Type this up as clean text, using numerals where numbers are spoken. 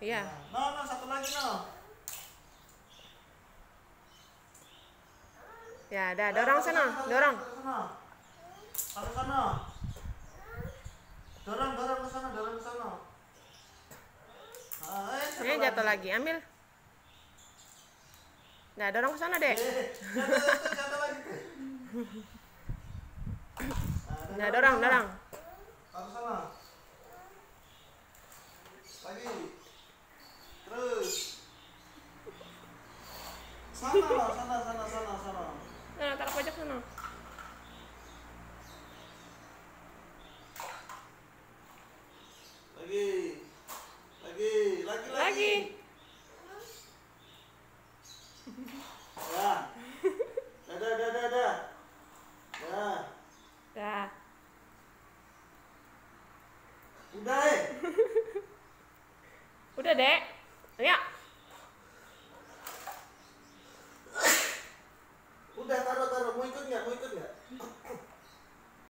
Iya. No, satu lagi no. Ya, dah dorong sana, dorong. Sana sana. Dorong ke sana, dorong ke sana. Ini jatuh lagi, ambil. Nah, dorong ke sana, Dek. Jatuh lagi. Nah, dorong. Taruh sana. Lagi. Terus. Sana. Nah, taruh pojok sana. Lagi. Ya. Dah. Dah. Udah Udah, Dek. Ayo.